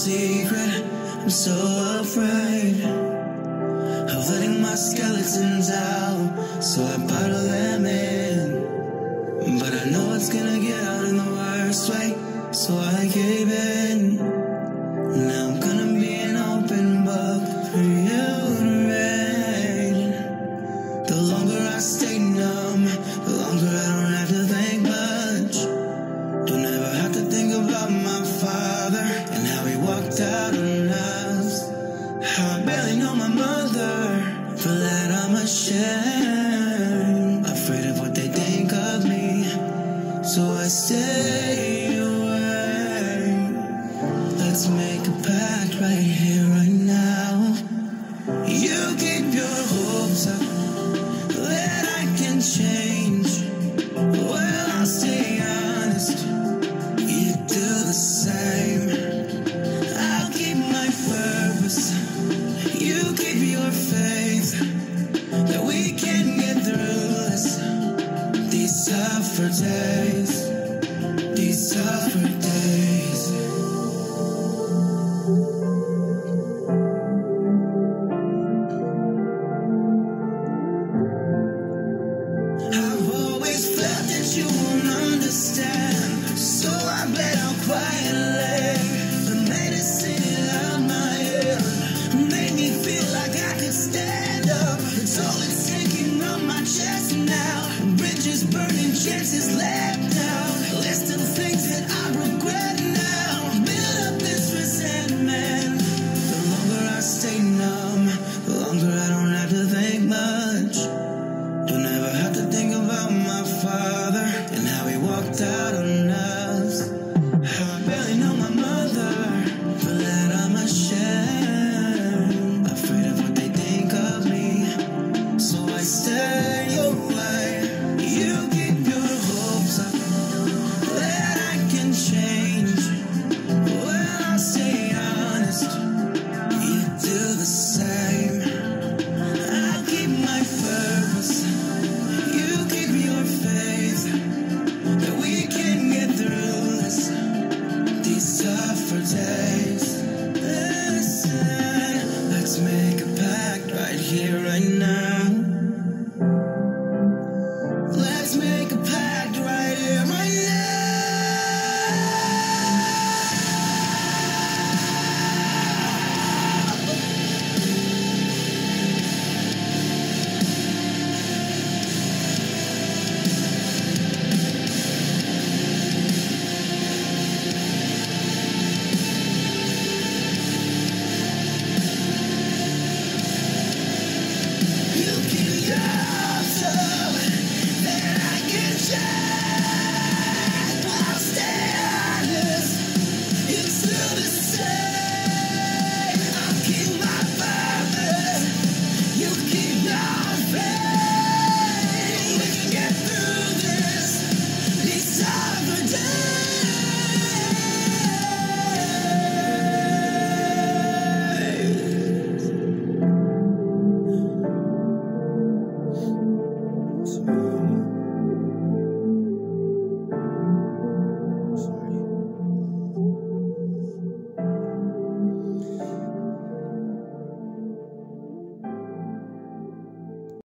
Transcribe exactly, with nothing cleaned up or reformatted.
secret. I'm so afraid of letting my skeletons out, so I bottle them in. But I know it's gonna get out in the worst way, so I gave in. Now I'm gonna be an open book for you to read. The longer I stay numb, the longer I don't have to think much. Don't ever have to think about my father and how he walked out on us. How I barely know my mother, for that I'm ashamed. Afraid of what they think of me, so I stay.